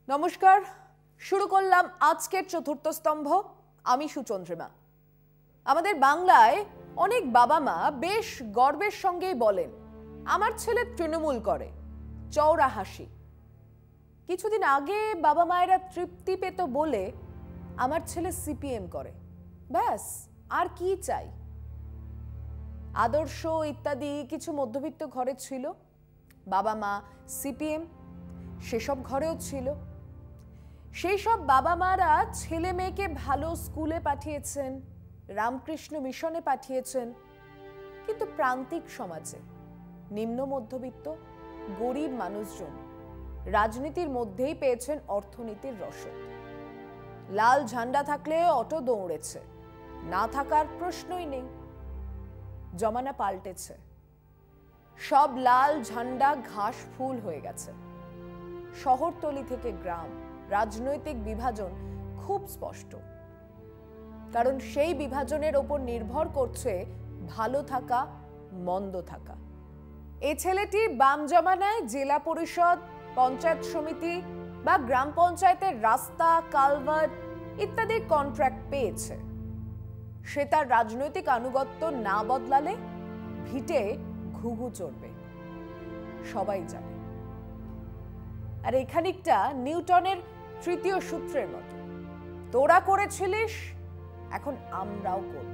নমস্কার, শুরু করলাম আজকের চতুর্থ স্তম্ভ। আমি সুচন্দ্রিমা। আমাদের বাংলায় অনেক বাবা মা বেশ গর্বের সঙ্গেই বলেন, আমার ছেলে তৃণমূল করে, চওড়া হাসি। কিছুদিন আগে বাবা মায়েরা তৃপ্তি পেত বলে, আমার ছেলে সিপিএম করে, ব্যাস আর কি চাই। আদর্শ ইত্যাদি কিছু মধ্যবিত্ত ঘরে ছিল, বাবা মা সিপিএম সেসব ঘরেও ছিল। সেই সব বাবা মারা ছেলে মেয়েকে ভালো স্কুলে পাঠিয়েছেন, রামকৃষ্ণ মিশনে পাঠিয়েছেন, কিন্তু প্রান্তিক সমাজে নিম্ন মধ্যবিত্ত গরিব মানুষজন রাজনীতির মধ্যেই পেয়েছেন অর্থনীতির রসদ। লাল ঝান্ডা থাকলে অটো দৌড়েছে, না থাকার প্রশ্নই নেই। জমানা পাল্টেছে, সব লাল ঝান্ডা ঘাস ফুল হয়ে গেছে। শহরতলি থেকে গ্রাম, রাজনৈতিক বিভাজন খুব স্পষ্ট, কারণ সেই বিভাজনের ওপর নির্ভর করছে ভালো থাকা মন্দ থাকা। এই ছেলেটি বাম জমানায় জেলা পরিষদ, পঞ্চায়েত সমিতি বা গ্রাম পঞ্চায়েতের রাস্তা, কালভার্ট ইত্যাদির কন্ট্রাক্ট পেয়েছে। সে তার রাজনৈতিক আনুগত্য না বদলালে ভিটে ঘুঘু চড়বে, সবাই জানে। আর এই খানিকটা নিউটনের তৃতীয় সূত্রের মতো, তোরা করেছিলিস, এখন আমরাও করব।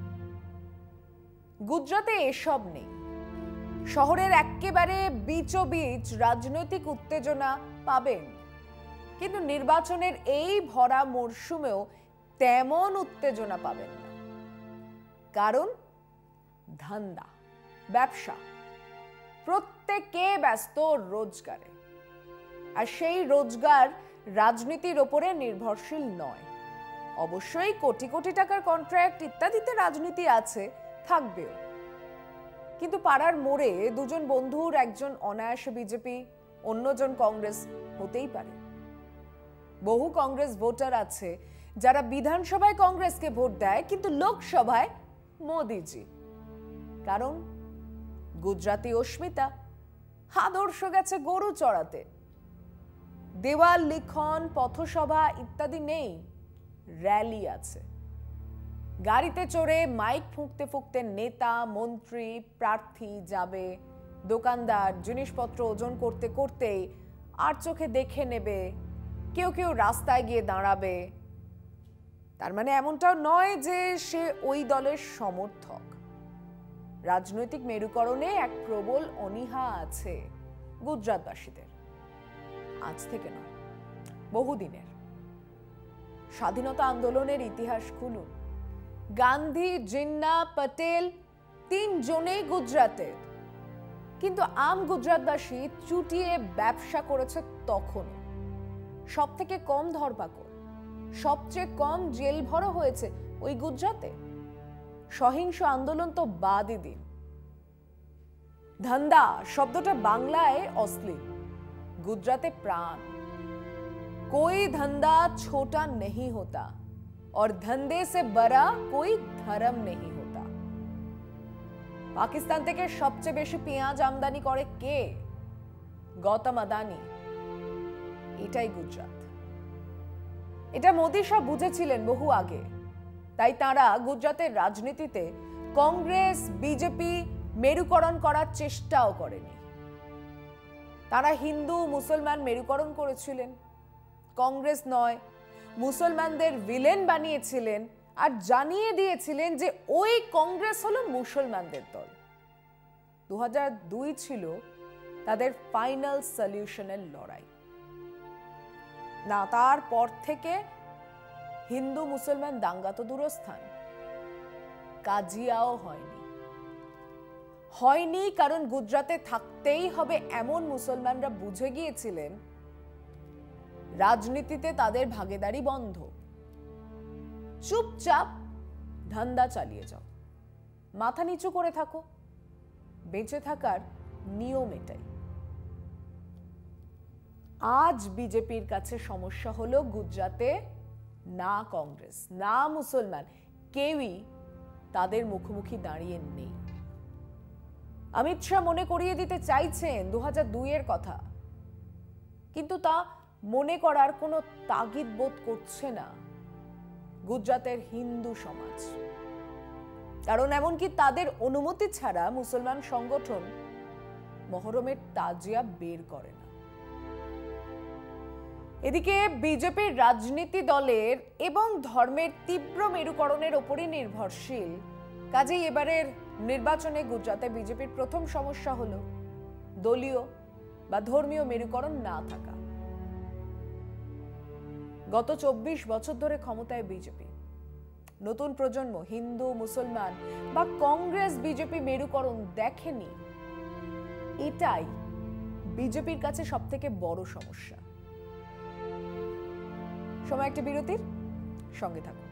গুজরাটে এসব নেই। শহরের একেবারে বিচোবিচ রাজনৈতিক উত্তেজনা পাবেন, কিন্তু নির্বাচনের এই ভরা মরশুমেও তেমন উত্তেজনা পাবেন না। কারণ ধান্দা, ব্যবসা, প্রত্যেকে ব্যস্ত রোজগারে। আর সেই রোজগার রাজনীতির ওপরে নির্ভরশীল নয়। অবশ্যই কোটি কোটি টাকার কন্ট্রাক্ট ইত্যাদিতে রাজনীতি আছে, থাকবেও। কিন্তু পাড়ার মোড়ে দুজন বন্ধুর একজন অনায়াসে বিজেপি, অন্যজন কংগ্রেস হতেই পারে। বহু কংগ্রেস ভোটার আছে যারা বিধানসভায় কংগ্রেসকে ভোট দেয়, কিন্তু লোকসভায় মোদিজি। কারণ গুজরাটি অস্মিতা, আদর্শ গেছে গরু চড়াতে। দেওয়াল লিখন, পথসভা ইত্যাদি নেই, র্যালি আছে। গাড়িতে চড়ে মাইক ফুঁকতে ফুঁকতে নেতা, মন্ত্রী, প্রার্থী যাবে। দোকানদার জিনিসপত্র ওজন করতে করতেই আর চোখে দেখে নেবে। কেউ কেউ রাস্তায় গিয়ে দাঁড়াবে। তার মানে এমনটাও নয় যে সে ওই দলের সমর্থক। রাজনৈতিক মেরুকরণে এক প্রবল অনীহা আছে গুজরাটবাসীদের। আজ থেকে নয়, বহুদিনের। স্বাধীনতা আন্দোলনের ইতিহাস খুলুন। গান্ধী, জিন্না, পটেল তিনজনেই গুজরাটের, কিন্তু আম গুজরাটবাসী চুটিয়ে ব্যবসা করেছে তখন। সব থেকে কম ধরপাকড়, সবচেয়ে কম জেল ভরা হয়েছে ওই গুজরাটে। সহিংস আন্দোলন তো বাদই দিন। ধান্দা শব্দটা বাংলায় অশ্লীল, गुजराते प्राण। कोई धंधा छोटा नहीं होता और धंधे से बड़ा कोई धर्म नहीं होता। पाकिस्तान থেকে সবচেয়ে বেশি পেঁয়াজ আমদানি করে কে? গৌতম আদানি। এটাই গুজরাট। এটা মোদি সব বুঝেছিলেন বহু আগে। তাই তারা গুজরাটের রাজনীতিতে কংগ্রেস, বিজেপি মেরুকরণ করার চেষ্টাও করেনি। তারা হিন্দু মুসলমান মেরুকরণ করেছিলেন। কংগ্রেস নয়, মুসলমানদের ভিলেন বানিয়েছিলেন আর জানিয়ে দিয়েছিলেন যে ওই কংগ্রেস হলো মুসলমানদের দল। 2002 ছিল তাদের ফাইনাল সলিউশনের লড়াই। না, তারপর থেকে হিন্দু মুসলমান দাঙ্গা তো দূরস্থান, কাজিয়াও হয়নি। কারণ গুজরাটে থাকতেই হবে এমন মুসলমানরা বুঝে গিয়েছিলেন রাজনীতিতে তাদের ভাগীদারি বন্ধ। চুপচাপ ধান্দা চালিয়ে যাও, মাথা নিচু করে থাকো, বেঁচে থাকার নিয়ম এটাই। আজ বিজেপির কাছে সমস্যা হলো গুজরাটে না কংগ্রেস না মুসলমান কেউই তাদের মুখোমুখি দাঁড়িয়ে নেই। অমিত শাহ মনে করিয়ে দিতে চাইছেন 2002 এর কথা, কিন্তু তা মনে করার কোনো তাগিদ বোধ করছে না গুজরাতের হিন্দু সমাজ। কারণ এমনকি তাদের অনুমতি ছাড়া মুসলমান সংগঠন মহরমের তাজিয়া বের করে না। এদিকে বিজেপির রাজনীতি দলের এবং ধর্মের তীব্র মেরুকরণের উপরই নির্ভরশীল। কাজেই এবারের নির্বাচনে গুজরাতে বিজেপির প্রথম সমস্যা হলো দলীয় বা ধর্মীয় মেরুকরণ না থাকা। গত 24 বছর ধরে ক্ষমতায় বিজেপি। নতুন প্রজন্ম হিন্দু মুসলমান বা কংগ্রেস বিজেপি মেরুকরণ দেখেনি। এটাই বিজেপির কাছে সবথেকে বড় সমস্যা। সময় একটা বিরতির, সঙ্গে থাকুন।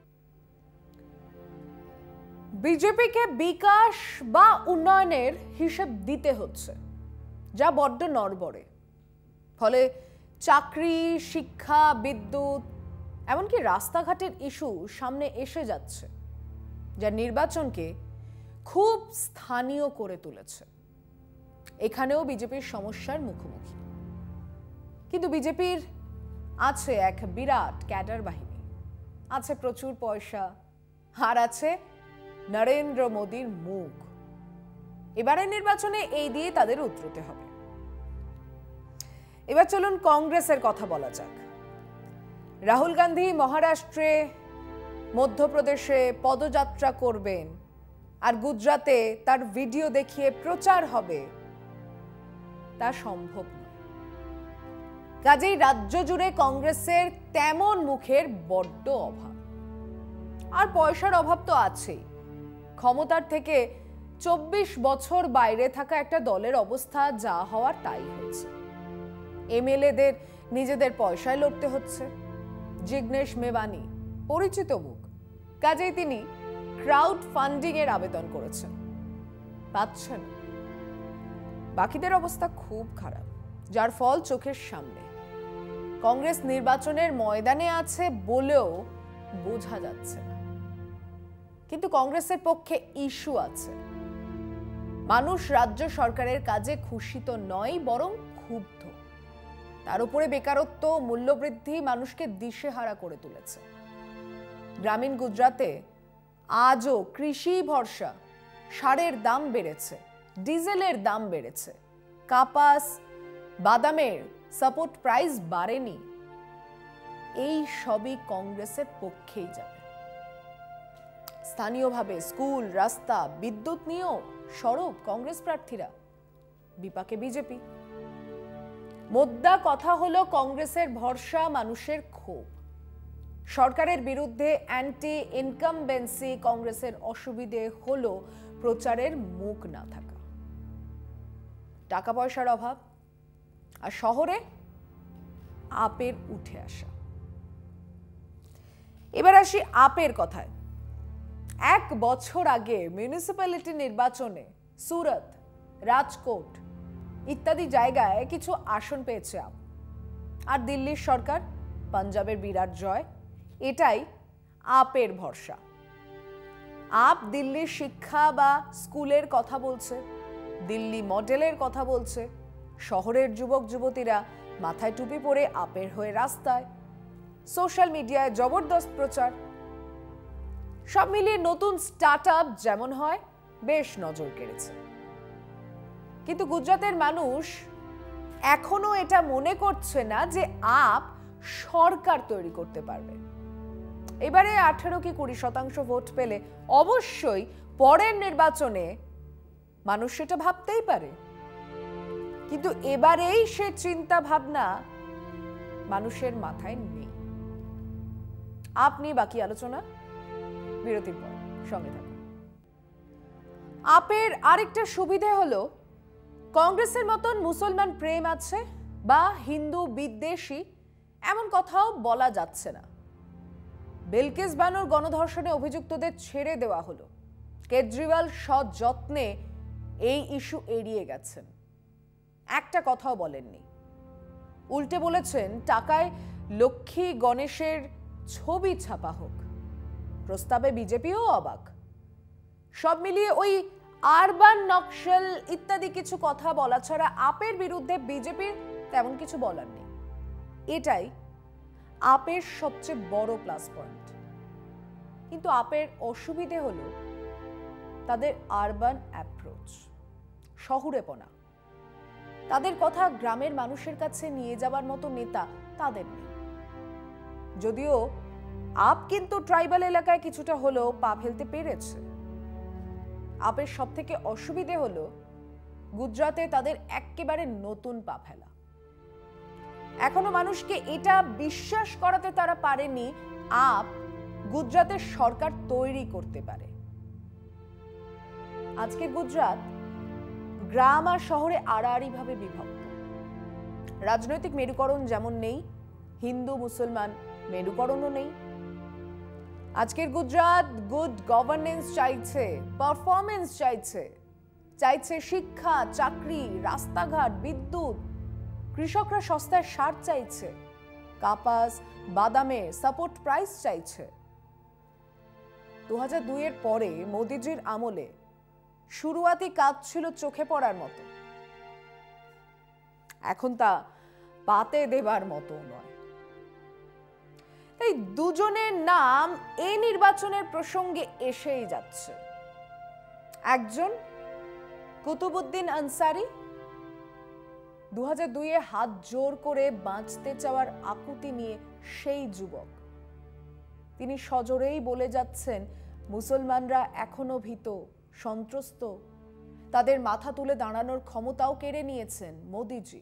বিজেপিকে বিকাশ বা উন্নয়নের হিসেব দিতে হচ্ছে, যা বড্ড নড়বড়ে। ফলে চাকরি, শিক্ষা, বিদ্যুৎ, এমনকি রাস্তাঘাটের ইস্যু সামনে এসে যাচ্ছে, যা নির্বাচনকে খুব স্থানীয় করে তুলেছে। এখানেও বিজেপির সমস্যার মুখোমুখি। কিন্তু বিজেপির আছে এক বিরাট ক্যাডার বাহিনী, আছে প্রচুর পয়সা, আর আছে নরেন্দ্র মোদীর মুখ। এবারের নির্বাচনে এই দিয়ে তাদের উতরতে হবে। এবার চলুন কংগ্রেসের কথা বলা যাক। রাহুল গান্ধী মহারাষ্ট্রে, মধ্যপ্রদেশে পদযাত্রা করবেন, আর গুজরাতে তার ভিডিও দেখিয়ে প্রচার হবে, তা সম্ভব নয়। কাজেই রাজ্য জুড়ে কংগ্রেসের তেমন মুখের বড্ড অভাব। আর পয়সার অভাব তো আছেই। ক্ষমতার থেকে 24 বছর বাইরে থাকা একটা দলের অবস্থা যা হওয়ার তাই হচ্ছে। এমএলএদের নিজেদের পয়সায় লড়তে হচ্ছে। জিগ্নেশ মেবানি পরিচিত মুখ, কাজেই তিনি ক্রাউড ফান্ডিং এর আবেদন করেছেন, পাচ্ছেন। বাকিদের অবস্থা খুব খারাপ, যার ফল চোখের সামনে। কংগ্রেস নির্বাচনের ময়দানে আছে বলেও বোঝা যাচ্ছে না। কিন্তু কংগ্রেসের পক্ষে ইস্যু আছে। মানুষ রাজ্য সরকারের কাজে খুশি তো নয়, বরং ক্ষুব্ধ। তার উপরে বেকারত্ব, মূল্যবৃদ্ধি মানুষকে দিশেহারা করে তুলেছে। গ্রামীণ গুজরাতে আজও কৃষি ভরসা। সারের দাম বেড়েছে, ডিজেলের দাম বেড়েছে, কাপাস, বাদামের সাপোর্ট প্রাইস বাড়েনি। এই সবই কংগ্রেসের পক্ষেই যাবে। স্থানীয়ভাবে স্কুল, রাস্তা, বিদ্যুৎ নিয়েও সরব কংগ্রেস প্রার্থীরা, বিপাকে বিজেপি। মোদ্দা কথা হলো কংগ্রেসের ভরসা, মানুষের ক্ষোভ। সরকারের বিরুদ্ধে অ্যান্টি ইনকামবেন্সি। কংগ্রেসের অসুবিধে হলো প্রচারের মুখ না থাকা, টাকা পয়সার অভাব, আর শহরে আপের উঠে আসা। এবার আসি আপের কথায়। 1 বছর আগে মিউনিসিপ্যালিটি নির্বাচনে সুরত, রাজকোট ইত্যাদি জায়গায় কিছু আসন পেয়েছে আপ। আর দিল্লির সরকার, পাঞ্জাবের বিরাট জয়। এটাই আপের ভরসা। আপ দিল্লির শিক্ষা বা স্কুলের কথা বলছে, দিল্লি মডেলের কথা বলছে। শহরের যুবক যুবতীরা মাথায় টুপি পরে আপের হয়ে রাস্তায়। সোশ্যাল মিডিয়ায় জবরদস্ত প্রচার। সব মিলিয়ে নতুন স্টার্টআপ যেমন হয়, বেশ নজর কেড়েছে। কিন্তু গুজরাতের মানুষ এখনো এটা মনে করছে না যে আপ সরকার তৈরি করতে পারবে। এবারে 18 কি 20% ভোট পেলে অবশ্যই পরের নির্বাচনে মানুষ সেটা ভাবতেই পারে। কিন্তু এবারেই সে চিন্তা ভাবনা মানুষের মাথায় নেই। আপনি বাকি আলোচনা বিরতির পর, সঙ্গে থাকুন। আপের আরেকটা সুবিধা হলো কংগ্রেসের মতন মুসলমান প্রেম আছে বা হিন্দু বিদ্বেষী এমন কথাও বলা যাচ্ছে না। বিলকিস বানোর গণধর্ষণে অভিযুক্তদের ছেড়ে দেওয়া হলো। কেজরিওয়াল সযত্নে এই ইস্যু এড়িয়ে গেছেন, একটা কথাও বলেননি। উল্টে বলেছেন টাকায় লক্ষ্মী গণেশের ছবি ছাপা হোক। প্রস্তাবে বিজেপিও অবাক। সব মিলিয়ে ওই আরবান নকশাল ইত্যাদি কিছু কথা বলা ছাড়া আপের বিরুদ্ধে বিজেপির তেমন কিছু বলার নেই। এটাই আপের সবচেয়ে বড় প্লাস পয়েন্ট। কিন্তু আপের অসুবিধে হলো তাদের আরবান অ্যাপ্রোচ, শহুরেপনা। তাদের কথা গ্রামের মানুষের কাছে নিয়ে যাবার মতো নেতা তাদের নেই। যদিও আপ কিন্তু ট্রাইবাল এলাকায় কিছুটা হলেও পা ফেলতে পেরেছে। আপের সব থেকে অসুবিধে হলো গুজরাটে তাদের একেবারে নতুন পা ফেলা। এখনো মানুষকে এটা বিশ্বাস করাতে তারা পারেনি আপ গুজরাটের সরকার তৈরি করতে পারে। আজকের গুজরাট গ্রাম আর শহরে আড়াআড়ি ভাবে বিভক্ত। রাজনৈতিক মেরুকরণ যেমন নেই, হিন্দু মুসলমান মেরুকরণও নেই। আজকের গুজরাট গুড গভর্নেন্স চাইছে, পারফরমেন্স চাইছে, চাইছে শিক্ষা, চাকরি, রাস্তাঘাট, বিদ্যুৎ। কৃষকরা সস্তায় সার চাইছে, কাপাস বাদামের সাপোর্ট প্রাইস চাইছে। 2002 এর পরে মোদিজির আমলে শুরুয়াতি কাজ ছিল চোখে পড়ার মতো, এখন তা পাতে দেবার মতো নয়। তাই দুজনের নাম এই নির্বাচনের প্রসঙ্গে এসেই যাচ্ছে। একজন কুতুবুদ্দিন আনসারি, 2002 হাত জোর করে বাঁচতে চাওয়ার আকুতি নিয়ে সেই যুবক। তিনি সজোরেই বলে যাচ্ছেন মুসলমানরা এখনো ভীত, সন্ত্রস্ত, তাদের মাথা তুলে দাঁড়ানোর ক্ষমতাও কেড়ে নিয়েছেন মোদিজি।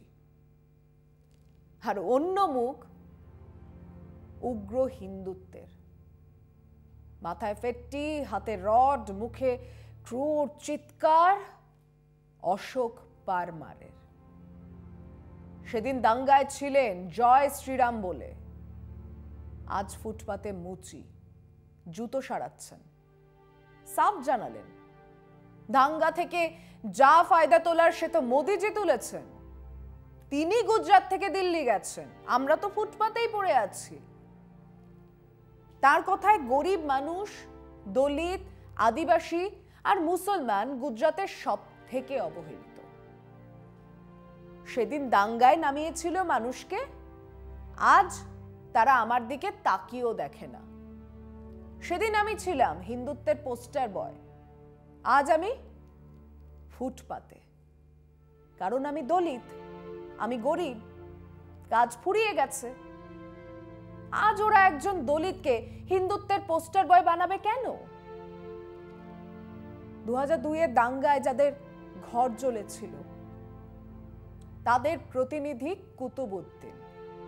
আর অন্য মুখ উগ্র হিন্দুত্বের, মাথায় ফেট্টি, হাতে রড, মুখে ক্রূর চিৎকার অশোক পারমারের। সেদিন দাঙ্গায় ছিলেন জয় শ্রীরাম বলে, আজ ফুটপাতে মুচি, জুতো সারাচ্ছেন। সাফ জানালেন দাঙ্গা থেকে যা ফায়দা তোলার সে তো মোদিজি তুলেছেন। তিনি গুজরাট থেকে দিল্লি গেছেন, আমরা তো ফুটপাতেই পড়ে আছি। তার কথায় গরিব মানুষ, দলিত, আদিবাসী আর মুসলমান গুজরাটের সব থেকে অবহেলিত। সেদিন দাঙ্গায় নামিয়েছিল মানুষকে, আজ তারা আমার দিকে তাকিয়েও দেখে না। সেদিন আমি ছিলাম হিন্দুত্বের পোস্টার বয়, আজ আমি ফুটপাতে। কারণ আমি দলিত, আমি গরিব, কাজ ফুরিয়ে গেছে। আজ ওরা একজন দলিতকে হিন্দুত্বের পোস্টার বয় বানাবে কেন? 2002 দাঙ্গায় যাদের ঘর জ্বলেছিল তাদের প্রতিনিধি কুতুবুদ্দিন,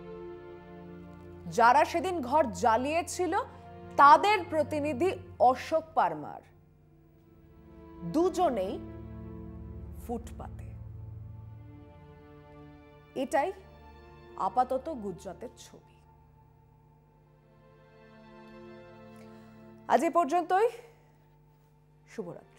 যারা সেদিন ঘর জ্বালিয়েছিল তাদের প্রতিনিধি অশোক পারমার, দুজনেই ফুটপাতে। এটাই আপাতত গুজরাটের ছবি। আজ এ পর্যন্তই। শুভরাত্রি।